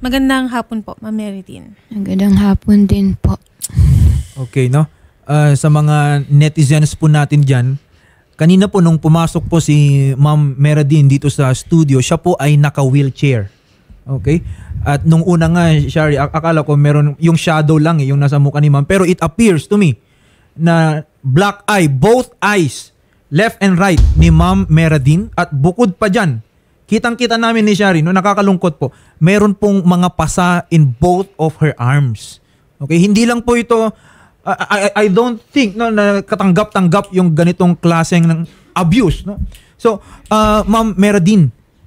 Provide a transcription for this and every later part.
Magandang hapon po, Ma'am Meridine. Magandang hapon din po. Okay, no? Sa mga netizens po natin dyan, kanina po nung pumasok po si Ma'am Meridine dito sa studio, siya po ay naka-wheelchair. Okay? At nung una nga, Shari, akala ko meron yung shadow lang yung nasa mukha ni Ma'am. Pero it appears to me na black eye, both eyes, left and right ni Ma'am Meridine. At bukod pa dyan, kitang-kita namin ni Shari, no, nakakalungkot po, meron pong mga pasa in both of her arms. Okay, hindi lang po ito, I don't think no, na katanggap-tanggap yung ganitong klaseng ng abuse. No? So, Ma'am Meridine,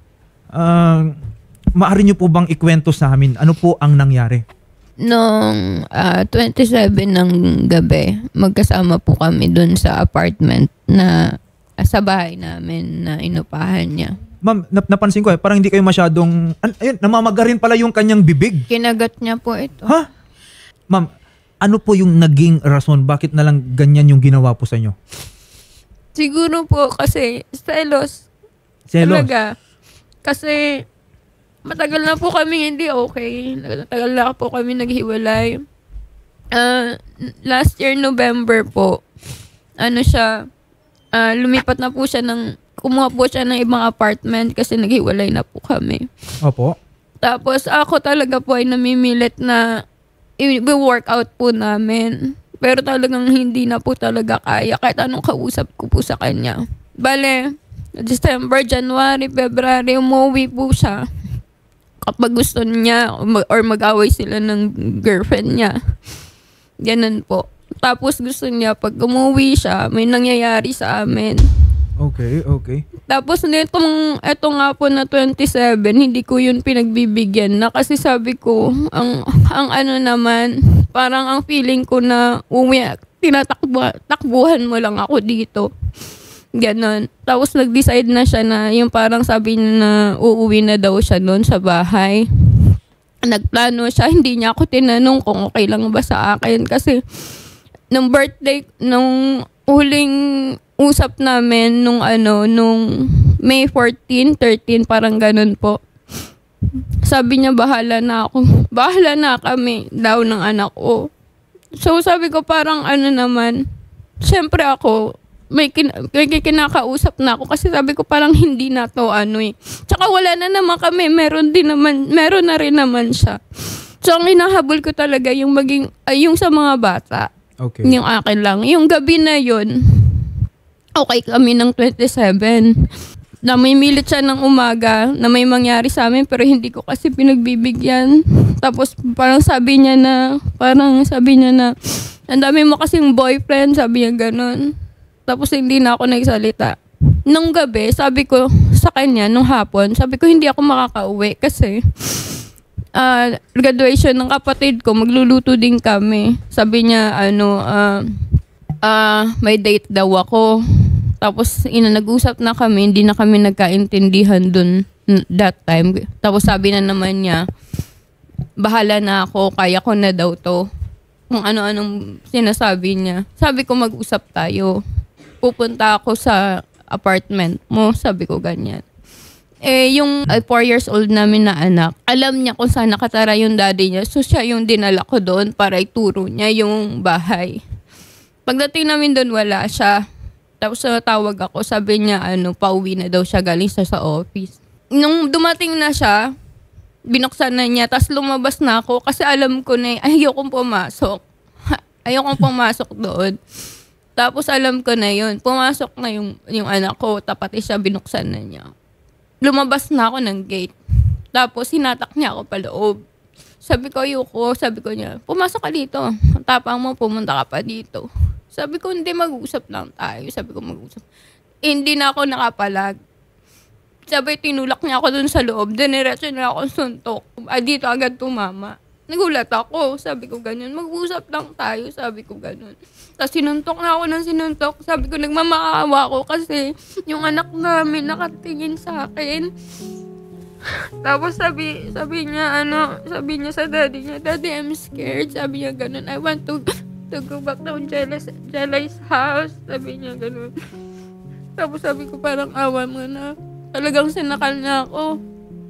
maaari niyo po bang ikwento sa amin, ano po ang nangyari? Noong 27 ng gabi, magkasama po kami dun sa apartment na sa bahay namin na inupahan niya. Ma'am, napansin ko parang hindi kayo masyadong, ayun, namamagarin pala yung kanyang bibig. Kinagat niya po ito. Ha? Ma'am, ano po yung naging rason? Bakit na lang ganyan yung ginawa po sa inyo? Siguro po kasi selos. Selos? Talaga. Kasi matagal na po kami hindi okay. Matagal na po kami naghiwalay. Last year November po, lumipat na po siya kumuha po siya ng ibang apartment kasi naghiwalay na po kami. Opo. Tapos ako talaga po ay namimilit na i-workout po namin. Pero talagang hindi na po talaga kaya kahit anong kausap ko po sa kanya. Bale, December, January, February, umuwi po siya. Kapag gusto niya or mag-away sila ng girlfriend niya. Ganun po. Tapos gusto niya pag umuwi siya, may nangyayari sa amin. Okay. Tapos eto nga po na 27, hindi ko yun pinagbibigyan na kasi sabi ko, ang ano naman, parang ang feeling ko na tinatakbuhan mo lang ako dito. Ganon. Tapos nag-decide na siya na yung parang sabi niya na uuwi na daw siya doon sa bahay. Nagplano siya, hindi niya ako tinanong kung okay lang ba sa akin kasi nung birthday, nung huling usap namin nung May 14, 13, parang ganun po. Sabi niya bahala na ako. Bahala na kami daw ng anak ko. So sabi ko parang naman, syempre ako, may kinakausap na ako kasi sabi ko parang hindi na to Tsaka wala na naman kami, meron na rin naman siya. So ang hinahabol ko talaga yung yung sa mga bata. Okay. Yung akin lang. Yung gabi na yun, okay kami ng 27. Namimilit siya ng umaga na may mangyari sa amin pero hindi ko kasi pinagbibigyan. Tapos parang sabi niya na ang dami mo kasing boyfriend, sabi niya ganun. Tapos hindi na ako nagsalita. Nung gabi, sabi ko sa kanya, nung hapon, sabi ko hindi ako makakauwi kasi graduation ng kapatid ko, magluluto din kami. Sabi niya, may date daw ako. Tapos nag-usap na kami, hindi na kami nagkaintindihan dun that time. Tapos sabi na naman niya, bahala na ako, kaya ko na daw to. Kung ano-anong sinasabi niya. Sabi ko mag-usap tayo. Pupunta ako sa apartment mo, sabi ko ganyan. Yung 4 years old namin na anak, alam niya kung saan nakatara yung daddy niya. So siya yung dinala ko doon para ituro niya yung bahay. Pagdating namin doon, wala siya. Tapos tawag ako, sabi niya pauwi na daw siya galing sa office. Nung dumating na siya, binuksan na niya, tapos lumabas na ako kasi alam ko na ayokong pumasok. Ayokong pumasok doon. Tapos alam ko na yun, pumasok na yung anak ko, tapos siya, binuksan na niya. Lumabas na ako ng gate. Tapos hinatak niya ako paloob. Sabi ko, ayoko. Sabi ko niya, pumasok ka dito. Ang tapang mo, pumunta ka pa dito. Sabi ko, hindi, mag-usap lang tayo. Sabi ko, mag-usap. Hindi na ako nakapalag. Sabi, tinulak niya ako dun sa loob. Diniretso niya ako suntok. Dito agad tumama. Nagulat ako. Sabi ko, ganyan. Mag-usap lang tayo. Sabi ko, ganun. Tapos sinuntok na ako ng sinuntok. Sabi ko, nagmamakaawa ako kasi yung anak namin nakatingin sa akin. Tapos sabi niya sa daddy niya, Daddy, I'm scared. Sabi niya ganun, I want to go back down Jelly's house. Sabi niya ganun. Tapos sabi ko, parang awa mo na. Talagang sinakal niya ako.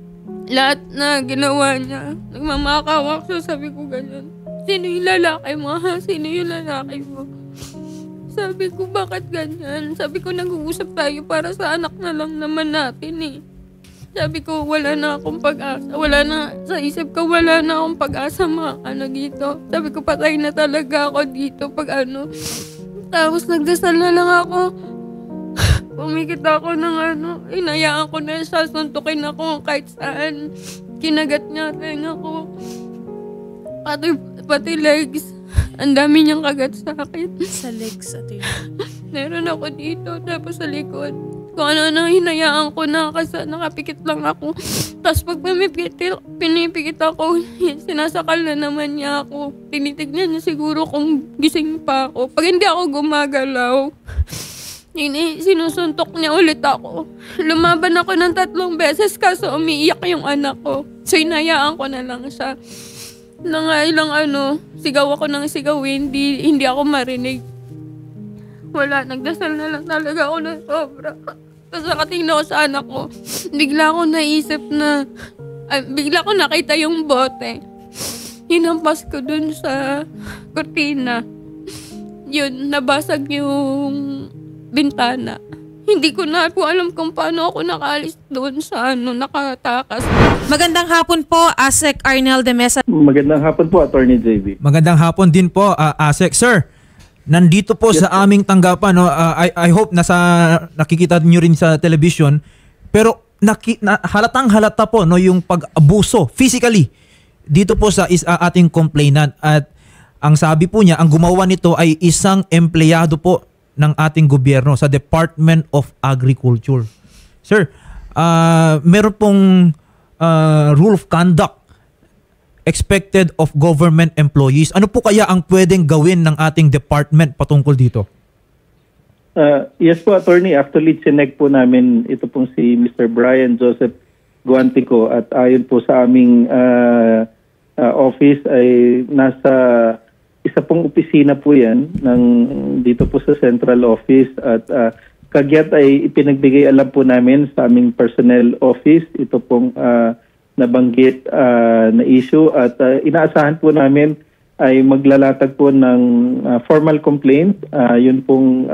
lahat na ginawa niya. Nagmamakawak siya, sabi ko ganyan. Sino yung lalaki mo ha? Sino yung lalaki mo? Sabi ko, bakit ganyan? Sabi ko, nag-uusap tayo para sa anak na lang naman natin eh. Sabi ko, wala na akong pag-asa. Wala na, sa isip ko, wala na akong pag-asa dito. Sabi ko, patay na talaga ako dito pag ano. Tapos nagdasal na lang ako. Pumikit ako ng inayaan ko na siya, suntukin ako kahit saan. Kinagat niya tenga ko. Pati legs. Ang dami niyang kagat sa akin. Sa legs, ate. Meron ako dito, tapos sa likod. Kung ano hinayaan ko na kasi nakapikit lang ako. Tapos pag pinipikit ako, sinasakal na naman niya ako. Tinitignan niya siguro kung gising pa ako. Pag hindi ako gumagalaw, sinusuntok niya ulit ako. Lumaban ako ng 3 beses kaso umiiyak yung anak ko. So hinayaan ko na lang siya. Nang ilang sigaw ako ng sigaw, hindi ako marinig. Wala, nagdasal na lang talaga ako ng sobra. Tapos nakatingin ako sa anak ko. Bigla ko naisip na, bigla ko nakita yung bote. Hinampas ko dun sa kurtina. Yun, nabasag yung bintana. Hindi ko na po alam kung paano ako nakaalis doon sa nakatakas. Magandang hapon po, ASEC Arnel de Mesa. Magandang hapon po, Attorney JV. Magandang hapon din po, ASEC. Sir, nandito po sa aming tanggapan, no? I hope nakikita niyo rin sa television, pero halatang halata po no, yung pag-abuso physically dito po sa ating complainant. At ang sabi po niya, ang gumawa nito ay isang empleyado po ng ating gobyerno sa Department of Agriculture. Sir, meron pong rule of conduct expected of government employees. Ano po kaya ang pwedeng gawin ng ating department patungkol dito? Yes po, Attorney. Actually, chinek po namin ito pong si Mr. Brian Joseph Guantico at ayon po sa aming office ay nasa isa pong opisina po yan dito po sa central office at kagyat ay ipinagbigay alam po namin sa aming personnel office ito pong nabanggit na issue at inaasahan po namin ay maglalatag po ng formal complaint. Yun pong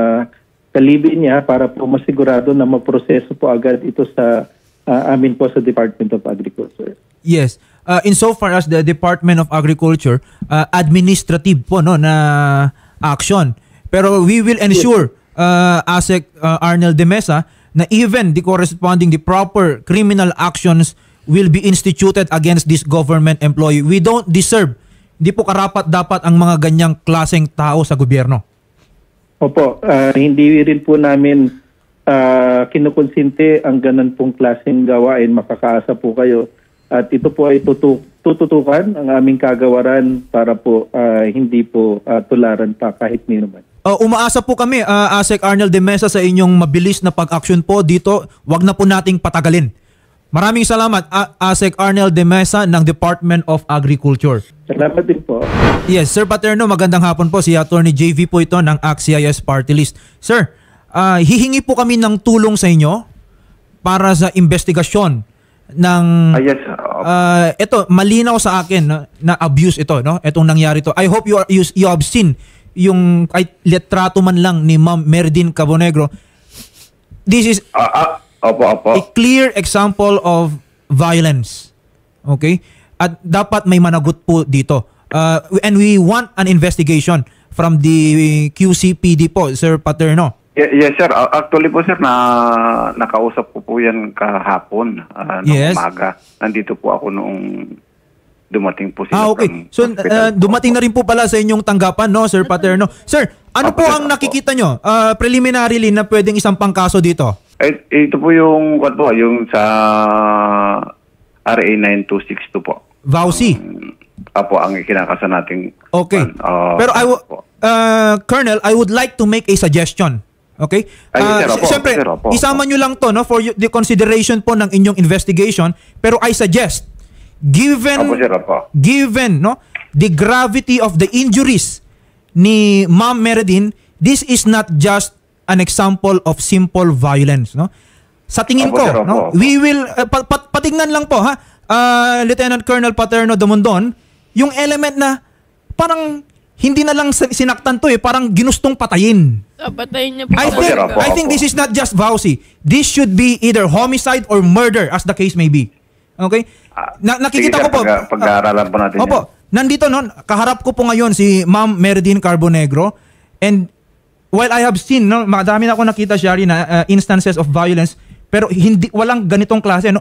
kalibin niya para po masigurado na maproseso po agad ito sa amin po sa Department of Agriculture. Yes. Insofar as the Department of Agriculture, administrative po no, na action. Pero we will ensure, ASEC Arnel de Mesa, na even the proper criminal actions will be instituted against this government employee. We don't deserve, hindi po karapat-dapat ang mga ganyang klaseng tao sa gobyerno. Opo, hindi rin po namin kinukonsinte ang ganun pong klaseng gawain. Makakaasa po kayo. At ito po ay tututukan ang aming kagawaran para po hindi po tularan pa kahit nino man. Umaasa po kami, ASEC Arnel de Mesa, sa inyong mabilis na pag-action po dito. Wag na po nating patagalin. Maraming salamat, ASEC Arnel de Mesa ng Department of Agriculture. Salamat din po. Yes, Sir Paterno, magandang hapon po. Si Attorney JV po ito ng ACT-CIS Party List. Sir, hihingi po kami ng tulong sa inyo para sa investigasyon ng yes. Ito malinaw sa akin na abuse ito, no? Itong nangyari to. I hope you have seen yung litrato man lang ni Ma'am Meridin Cabonegro. This is Opo. a clear example of violence. Okay? At dapat may managot po dito. And we want an investigation from the QCPD po, Sir Paterno. Yes, sir. Actually po, sir, nakausap ko po yan kahapon ng umaga. Nandito po ako noong dumating po sila. Okay. So, dumating na rin po pala sa inyong tanggapan, no, Sir Paterno. Sir, ano po ang nakikita nyo preliminarily na pwedeng isang pangkaso dito? Ito po yung sa RA 9262 po. VAUSI? Apo, ang ikinakasa nating... Okay. Pero Colonel, I would like to make a suggestion. Okay? Siyempre, isama nyo lang to, no, for the consideration po ng inyong investigation. Pero I suggest, given no, the gravity of the injuries ni Ma'am Meridin, this is not just an example of simple violence, no? Sa tingin Opo, ko, sir, opo, no? opo. We will patignan lang po ha. Lieutenant Colonel Paterno Dumondon, yung element na parang hindi na lang sinaktan to parang ginustong patayin. Patayin niya po. Opo, sir, opo. I think this is not just vowsy. This should be either homicide or murder as the case may be. Okay? Nakikita Sige, ko po. pag-aaralan po natin Opo. Nandito kaharap ko po ngayon si Ma'am Meredine Carbonegro, and while I have seen, madami na ako nakita, Shari, na instances of violence, pero walang ganitong klase,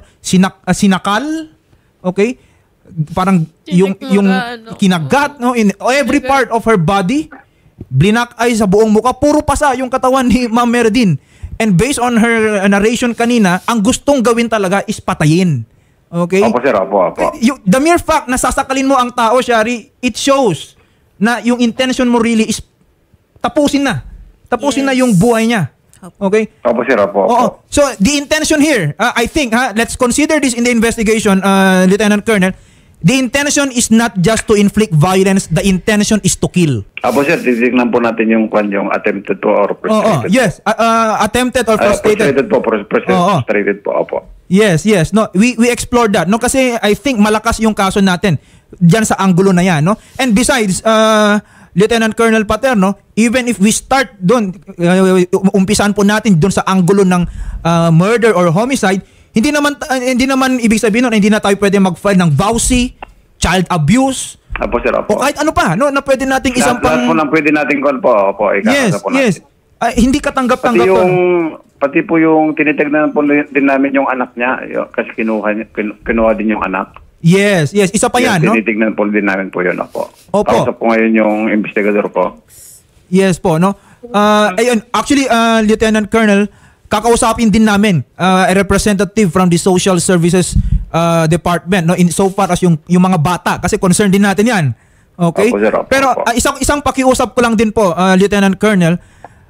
sinakal, okay? Parang yung kinagat, in every part of her body, blinak-eye sa buong muka, puro pasa yung katawan ni Ma'am Meredine. And based on her narration kanina, ang gustong gawin talaga is patayin. Okay? Opo, sir, opo. The mere fact na sasakalin mo ang tao, Shari, it shows na yung intention mo really is tapusin na Yes. yung buhay niya. Okay? Opo, sir, opo. Oo. So, the intention here, I think, let's consider this in the investigation, Lieutenant Colonel. The intention is not just to inflict violence, the intention is to kill. Opo, sir, titignan po natin yung attempted po or frustrated. Yes, attempted or frustrated. Frustrated po, opo. Yes. No, we explored that. No, kasi I think malakas yung kaso natin diyan sa anggulo na 'yan, no? And besides, Lieutenant Colonel Paterno, even if we start doon, umpisan po natin doon sa anggulo ng murder or homicide, hindi naman ibig sabihin nun, hindi na tayo pwede mag-file ng vowsy, child abuse, Opo, sir, opo. o kahit ano pa, no, na pwede nating isang Lahat po lang pwede natin po, opo. Yes. Hindi katanggap-tanggap. Pati po yung tinitignan po din namin yung anak niya, kasi kinuha din yung anak. Yes. Isa pa yan, no? Tinitignan po din namin po yun, opo. Opo. Kausap po ngayon yung investigador po. Yes po, no? Ayun, actually, Lieutenant Colonel, kakausapin din namin a representative from the Social Services Department, no? In so far as yung mga bata, kasi concern din natin yan. Okay? Opo, sir, opo, pero opo. isang pakiusap ko lang din po, Lieutenant Colonel,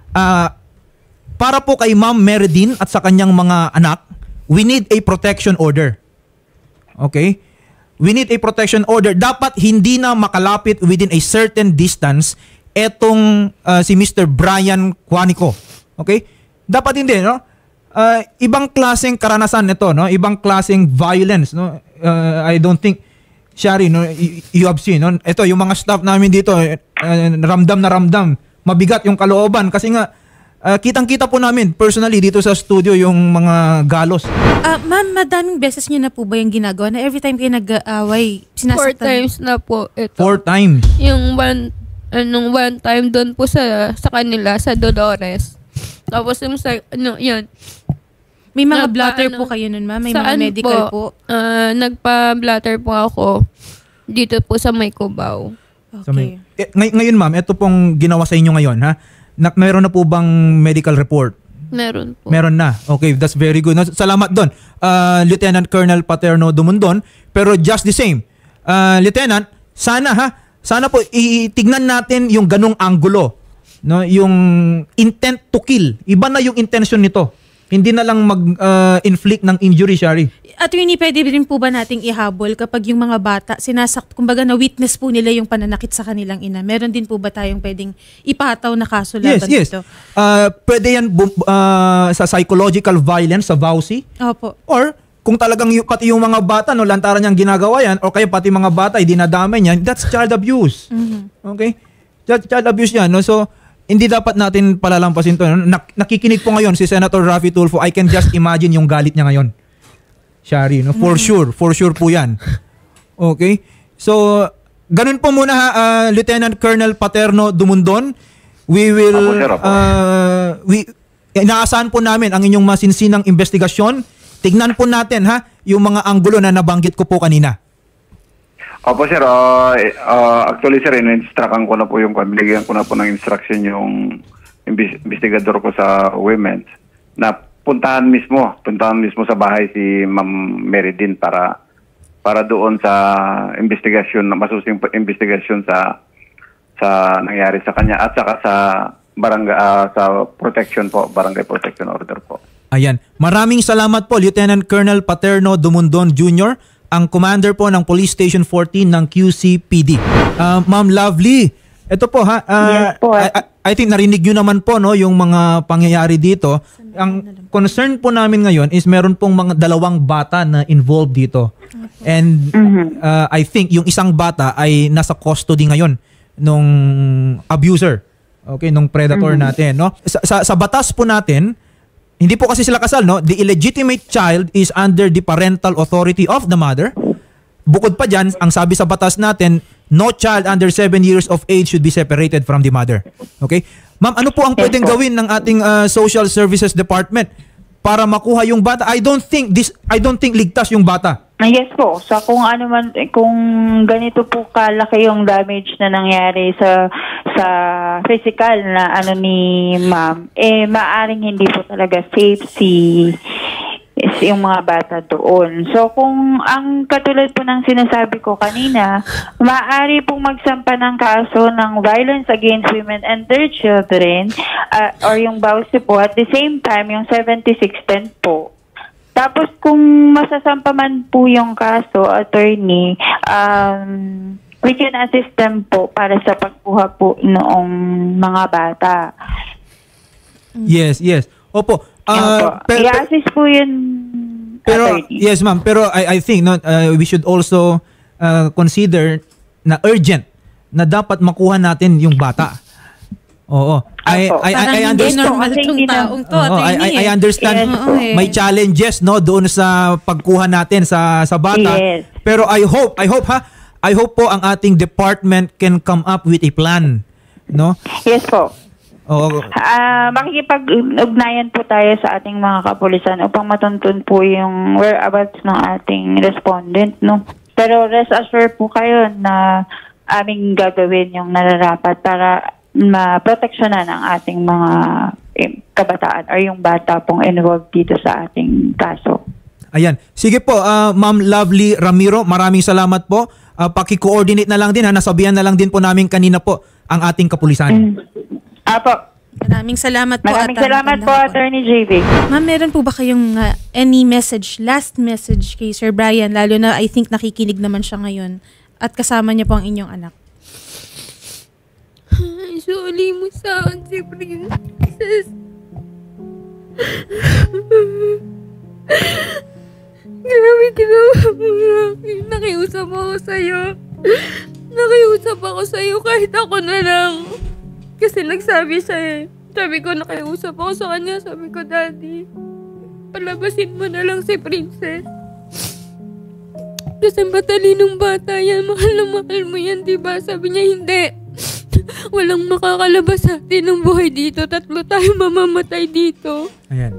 para po kay Ma'am Meredine at sa kanyang mga anak, we need a protection order. Okay? We need a protection order. Dapat hindi na makalapit within a certain distance etong si Mr. Brian Quanico. Okay? Dapat hindi, no? Ibang klaseng karanasan nito, no? Ibang klaseng violence, no? I don't think, Shari, no, you have seen, no? Ito, yung mga staff namin dito, ramdam na ramdam. Mabigat yung kalooban kasi nga kitang-kita po namin personally dito sa studio yung mga galos. Ma'am, madaming beses niyo na po ba yung ginagawa na every time kayo nag-aaway, 4 sinasaktan? times na po ito. 4 times. Yung one time doon po sa kanila, sa Dolores. Tapos yung yun. May mga blatter po kayo nun, ma'am? May mga medical po? Nagpa-blatter po ako dito po sa may Cubao. Okay. Ngayon ma'am, ito pong ginawa sa inyo ngayon, ha? Meron na po bang medical report? Meron po. Meron na. Okay, that's very good. Salamat doon, Lieutenant Colonel Paterno Dumondon. Pero just the same, Lieutenant, sana po itignan natin yung ganong anggulo, no? Yung intent to kill. Iba na yung intention nito. Hindi na lang mag-inflict ng injury, Shari. Attorney, pwede rin po ba nating ihabol kapag yung mga bata kumbaga na-witness po nila yung pananakit sa kanilang ina? Meron din po ba tayong pwedeng ipataw na kaso laban dito? Pwede yan sa psychological violence, sa vowsy. Opo. Or kung talagang pati yung mga bata, no, lantaran niyang ginagawa yan, o kaya pati mga bata, dinadamay niyan, that's child abuse. Mm-hmm. Okay? Child abuse yan. No? So, hindi dapat natin palalampasin to. Nakikinig po ngayon si Senator Raffy Tulfo. I can just imagine yung galit niya ngayon. Shari, no? For sure po yan. Okay? So, ganun po muna, Lieutenant Colonel Paterno Dumondon. We will, inaasahan po namin ang inyong masinsinang investigasyon. Tignan po natin, yung mga anggulo na nabanggit ko po kanina. Opo, sir. Actually, sir, in-instructan ko na po binigyan ko na po ng instruction yung investigador ko sa women na puntahan mismo sa bahay si Ma'am Meredine para doon sa investigasyon, masusing investigasyon sa nangyari sa kanya at saka sa sa protection po, barangay protection order po. Ayan. Maraming salamat po, Lieutenant Colonel Paterno Dumondon Jr., ang commander po ng Police Station 14 ng QCPD. Ma'am Lovely, Ito po ha, Yes po. I think narinig nyo naman po no, yung mga pangyayari dito. Ang concern po namin ngayon is meron pong mga 2 bata na involved dito. And I think yung isang bata ay nasa custody ngayon nung abuser. Okay, nung predator natin, no? Sa batas po natin, hindi po kasi sila kasal, no? The illegitimate child is under the parental authority of the mother. Bukod pa dyan, ang sabi sa batas natin, no child under 7 years of age should be separated from the mother. Okay? Ma'am, ano po ang pwedeng gawin ng ating Social Services Department para makuha yung bata? I don't think ligtas yung bata. Yes po. So kung ganito po kalaki yung damage na nangyari sa physical na ni ma'am, maaring hindi po talaga safe yung mga bata doon. So kung ang katulad po ng sinasabi ko kanina, maaari pong magsampa ng kaso ng violence against women and their children or yung BAUSI po, at the same time yung 7610 po. Tapos kung masasampa man po yung kaso, attorney, we can assist them po para sa pagkuha po noong mga bata. Yes. Opo. I-assist po yun, pero attorney. yes ma'am, pero I think we should also consider na urgent na dapat makuha natin yung bata. Oo. I understand. Normal tong taong to. I understand may challenges no doon sa pagkuha natin sa bata. Yes. Pero I hope po ang ating department can come up with a plan, no? Yes po. Oo. Makikipag-ugnayan po tayo sa ating mga kapulisan upang matuntun po yung whereabouts ng ating respondent, no? Pero rest assured po kayo na aming gagawin yung nararapat para maproteksyonan ang ating mga kabataan or yung bata pong involved dito sa ating kaso. Ayan. Sige po, Ma'am Lovely Ramiro, maraming salamat po. Paki-coordinate na lang din, nasabihan na lang din po namin kanina po ang ating kapulisan. Apo. Maraming salamat po. Maraming salamat po, Attorney JV. Ma'am, meron po ba kayong any message, last message kay Sir Brian, lalo na I think nakikinig naman siya ngayon at kasama niya po ang inyong anak? Sorry mo sa akin si Princess. Grabe ginawa mo akin. Nakiusap ako sa'yo kahit ako na lang. Kasi nagsabi siya Sabi ko, nakiusap ako sa kanya. Sabi ko, Daddy, palabasin mo na lang si Princess. Kasi matalinong bata yan. Mahal na mahal mo yan, diba? Sabi niya, hindi. Walang makakalabas sa atin ng buhay dito. 3 tayo mamamatay dito. Ayan.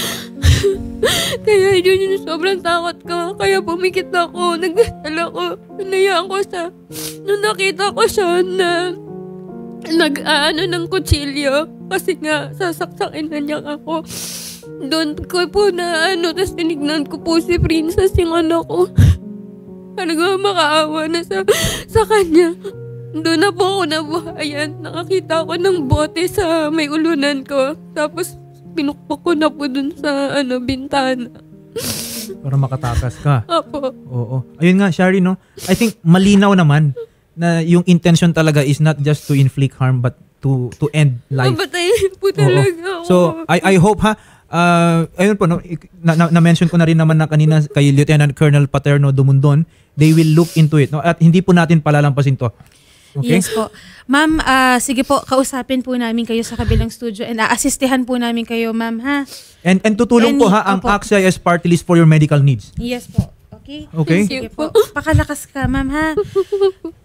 Kaya yun yung sobrang takot ko. Kaya pumikit ako. Nagdasal ako. Hinayaan ko siya. Nung nakita ko siya na ng kutsilyo. Kasi nga, sasaksakin na niya ako. Doon ko po na tapos tinignan ko po si Princess, yung anak ko. Talaga makaawa na sa kanya. Doon na po ako nabuhayan. Nakakita ako ng bote sa may ulunan ko. Tapos pinukpok ko na po dun sa bintana. Para makatakas ka. Apo. Oo. Ayun nga, Shari, no? I think malinaw naman na yung intention talaga is not just to inflict harm but to end life. Mabatayin po talaga ako. So, I hope ayun po, no, na-mention ko na rin naman na kanina kay Lieutenant Colonel Paterno Dumundon, they will look into it. No? At hindi po natin palalampasin to. Okay? Yes po. Ma'am, sige po, kausapin po namin kayo sa kabilang studio and aasistihan po namin kayo, ma'am, ha? And tutulong po ang AXIS party list for your medical needs. Yes po. Okay? Okay? Sige po. Pakalakas ka, ma'am, ha?